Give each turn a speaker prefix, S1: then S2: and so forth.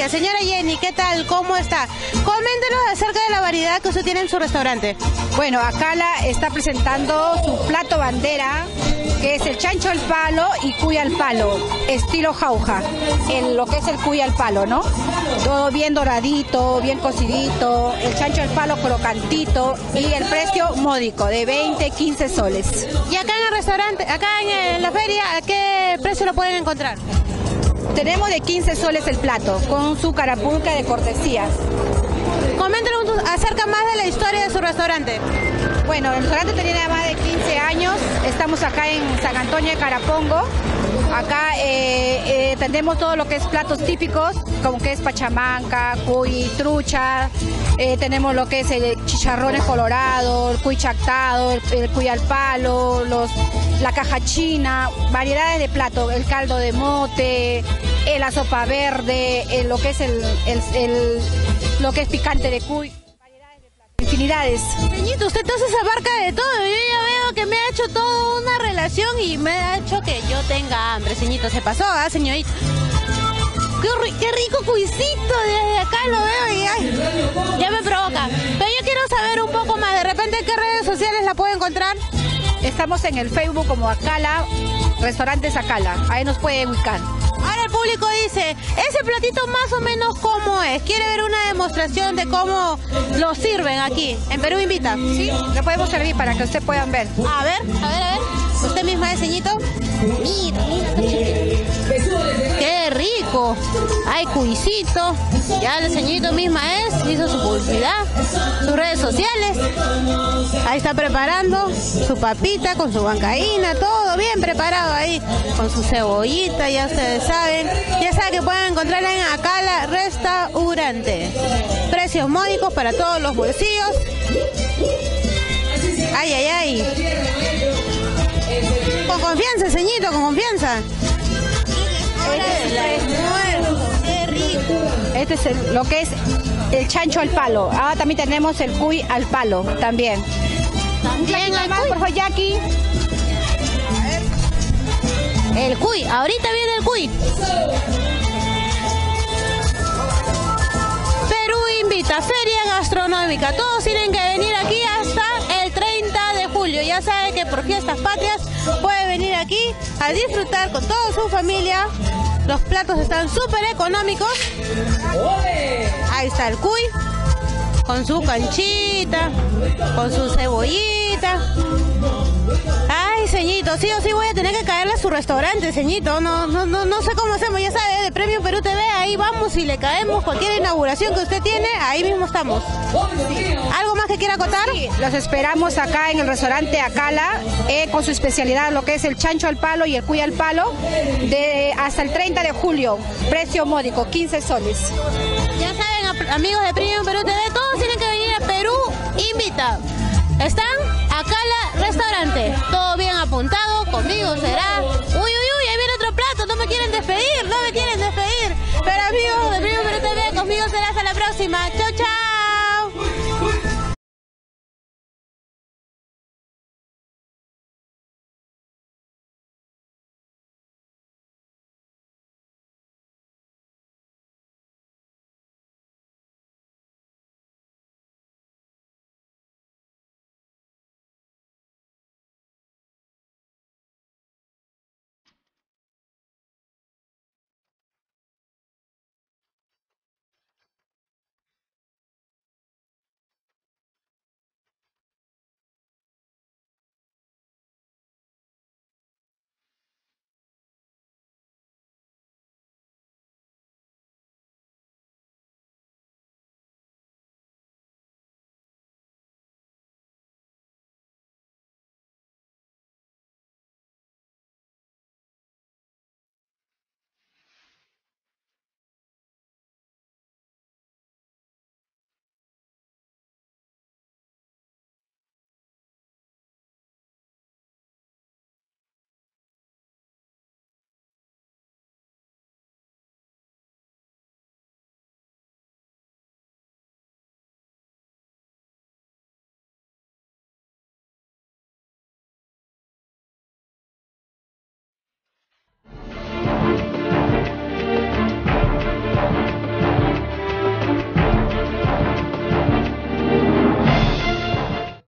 S1: gracias. Señora Jenny, ¿qué tal? ¿Cómo está? Coméntenos acerca de la variedad que usted tiene en su restaurante.
S2: Bueno, Acala está presentando su plato bandera, que es el chancho al palo y cuy al palo, estilo jauja, lo que es el cuy al palo, ¿no? Todo bien doradito, bien cocidito, el chancho al palo crocantito y el precio módico de 20, 15 soles.
S1: Y acá en el restaurante, acá en la feria, ¿a qué precio lo pueden encontrar?
S2: Tenemos de 15 soles el plato, con su carapulca de cortesías.
S1: Coméntenos acerca más de la historia de su restaurante.
S2: Bueno, el restaurante tenía más de 15 años, estamos acá en San Antonio de Carapongo. Acá tenemos todo lo que es platos típicos, como que es pachamanca, cuy, trucha, tenemos lo que es el chicharrones colorados, el cuy chactado, el cuy al palo, la caja china, variedades de platos, el caldo de mote, la sopa verde, lo que es lo que es picante de cuy. Infinidades.
S1: Señorito, usted entonces abarca de todo. Yo ya veo que me ha hecho toda una relación y me ha hecho que yo tenga hambre. Señorito, se pasó, ¿ah, señorita? Qué rico cuisito, desde acá lo veo y ay, ya me provoca. Pero yo quiero saber un poco más. De repente, ¿en qué redes sociales la puedo encontrar?
S2: Estamos en el Facebook como Acala, Restaurantes Acala. Ahí nos puede ubicar.
S1: Ahora el público dice, ese platito más o menos cómo es. Quiere ver una demostración de cómo lo sirven aquí. En Perú Invita.
S2: Sí, lo podemos servir para que ustedes puedan ver.
S1: A ver. ¿Usted misma es, ceñito? Mira. ¡Qué rico! Hay cuisito. Ya el ceñito misma hizo su publicidad, sus redes sociales. Ahí está preparando su papita con su bancaína, todo bien preparado ahí. Con su cebollita, ya ustedes saben. Ya saben que pueden encontrarla en Acala Restaurante. Precios módicos para todos los bolsillos. Ay. Con confianza, ceñito, con confianza. Qué rico.
S2: Este es lo que es el chancho al palo. Ahora también tenemos el cuy al palo, también.
S1: También el cuy.
S2: Por favor, Jackie.
S1: El cuy, ahorita viene el cuy. Perú Invita, feria gastronómica. Todos tienen que venir aquí hasta el 30 de julio. Ya saben que por fiestas patrias puede venir aquí a disfrutar con toda su familia. Los platos están súper económicos. Ahí está el cuy, con su canchita, con su cebollita. Ay, ceñito, sí o sí voy a tener que caerle a su restaurante, ceñito. No sé cómo hacemos, ya sabe, de Premio Perú TV, ahí vamos y le caemos. Cualquier inauguración que usted tiene, ahí mismo estamos. ¿Algo más que quiera acotar?
S2: Sí, los esperamos acá en el restaurante Acala, con su especialidad, lo que es el chancho al palo y el cuy al palo, hasta el 30 de julio. Precio módico, 15 soles.
S1: Ya saben, amigos de Premio Perú TV, todos tienen que venir a Perú Invita. Están Acala Restaurante. Todo bien apuntado, conmigo será